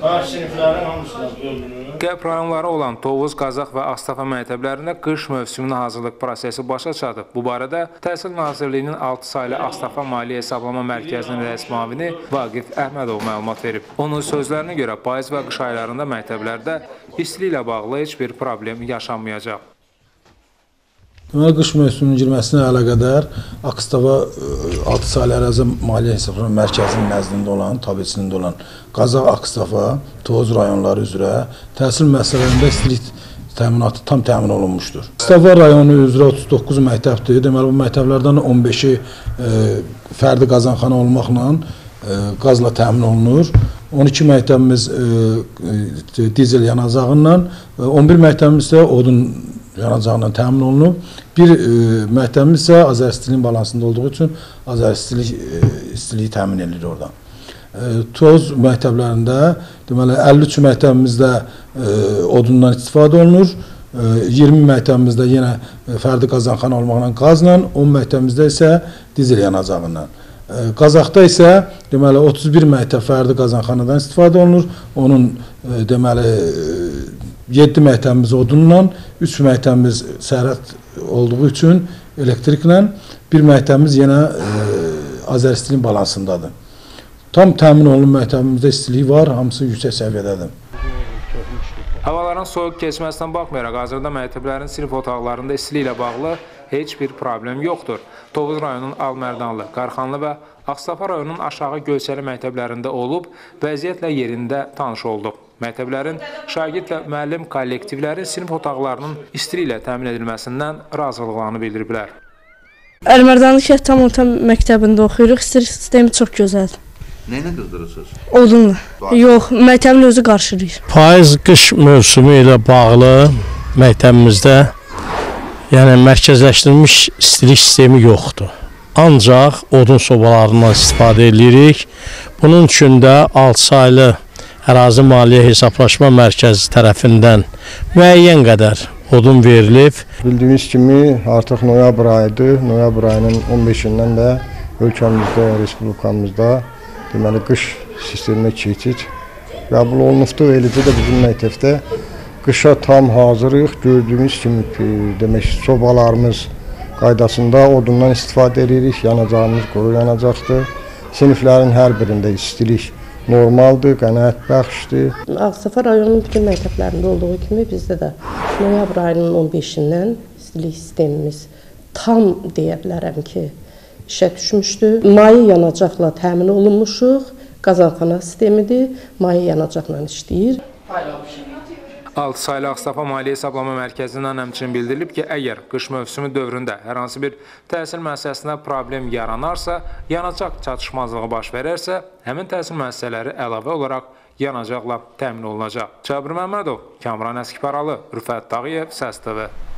Siniflərin hamısına bölünür. Qərb rayonları olan Tovuz, Qazax və Ağstafa məktəblərində qış mövsümünə hazırlıq prosesi başa çatıb. Bu barədə Təhsil Nazirliyinin 6 saylı Ağstafa Maliyyə Hesablama Mərkəzinin rəis müavini Vaqif Əhmədov məlumat verib. Onun sözlərinə görə payız və qış aylarında məktəblərdə istiliklə bağlı heç bir problem yaşanmayacaq. Deməli, qış mövsümünün girməsinə əlaqədar Ağstafa 6 saylı ərazi maliyyə hesablama mərkəzinin nəzdində olan, tabiçiliyində olan Qazax, Ağstafa, Tovuz rayonları üzrə təhsil müəssisələrində istilik təminatı tam təmin olunmuşdur. Ağstafa rayonu üzrə 39 məktəbdir. Deməli, bu məktəblərdən 15-i fərdi qazanxana olmaqla qazla təmin olunur. 12 məktəbimiz dizel yanacağından, 11 məktəbimiz isə odun yanacağından təmin olunub. Bir məktəbimiz isə Azəristiliyin balansında olduğu üçün Azəristiliyi təmin edilir oradan. Toz məktəblərində, deməli, 53 məktəbimizdə odundan istifadə olunur. 20 məktəbimizdə yenə fərdi qazanxana olmaqla qazla, 10 məktəbimizdə isə dizel yanacağından. Qazaxda isə, deməli, 31 məktəb fərdi qazanxanadan istifadə olunur. Onun, deməli, 7 məktəbimiz odunla, 3 məktəbimiz sərhəd olduğu üçün elektriklə, bir məktəbimiz yenə Azəristiliyin balansındadır. Tam təmin olunmuş məktəbimizdə istilik var, hamısı yüksək səviyyədədir. Havaların soyuq keçməsinə baxmayaraq, hazırda məktəblərin sinif otaqlarında istiliklə bağlı heç bir problem yoxdur. Tovuz rayonunun Almərdanlı, Qarxanlı və Ağstafa rayonunun aşağı Göyçəli məktəblərində olub, vəziyyətlə yerində tanış olduq. Məktəblərin şagird və müəllim kollektivlərin sinif otaqlarının istiliklə təmin edilməsindən razılıqlarını bildiriblər. Almərdanlı Şəhid Tam Orta məktəbində oxuyuruq, istilik sistemi çox gözəldir. Nəylə qızdırırsınız? Odunla. Yox, məktəbin özü qarşılayır. Payız-qış mövsümü ilə bağlı məktəbimizdə mərkəzləşdirilmiş istilik sistemi yoxdur. Ancaq odun sobalarından istifadə edirik. Bunun üçün də 6 saylı Ərazi Maliyyə Hesablaşma Mərkəzi tərəfindən müəyyən qədər odun verilib. Bildiyiniz kimi artıq noyabr ayıdır. Noyabr ayının 15-dən də ölkəmizdə, respublikamızda deməli qış sisteminə keçid qəbul olunubdur. Eləcə də bizim məktəbdə qışa tam hazırıq. Gördüyünüz kimi demək sobalarımız qaydasında odundan istifadə edirik. Yanacağımız quru yanacaqdır. Siniflərin hər birində istilik normaldır, qənaətbəxşdir. Ağstafa rayonunun bütün məktəblərində olduğu kimi bizdə də noyabr ayının 15-dən istilik sistemimiz tam deyə bilərəm ki, işə düşmüşdür. Maye yanacaqla təmin olunmuşuq. Qazanxana sistemidir. Maye yanacaqla işləyir. 6 saylı Ağstafa Maliyyə Hesablama Mərkəzindən həmçinin bildirilib ki, əgər qış mövsümü dövründə hər hansı bir təhsil müəssisəsində problem yaranarsa, yanacaq çatışmazlığı baş verərsə, həmin təhsil müəssisələri əlavə olaraq yanacaqla təmin olunacaq. Cabir Məmmədov, Kamran Əskiparalı, Rüfət Tağıyev, Səs TV.